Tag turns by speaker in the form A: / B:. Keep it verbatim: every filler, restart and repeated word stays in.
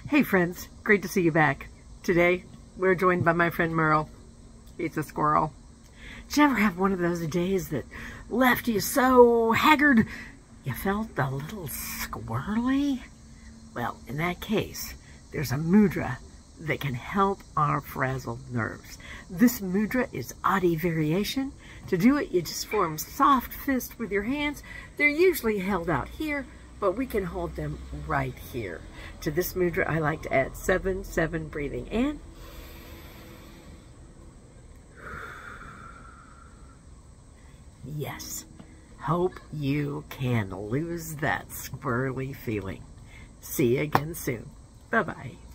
A: Hey friends, great to see you back. Today, we're joined by my friend Merle. He's a squirrel. Did you ever have one of those days that left you so haggard you felt a little squirrely? Well, in that case, there's a mudra that can help our frazzled nerves. This mudra is adhi variation. To do it, you just form soft fists with your hands. They're usually held out here, but we can hold them right here. To this mudra, I like to add seven, seven breathing in. Yes, hope you can lose that squirrely feeling. See you again soon. Bye-bye.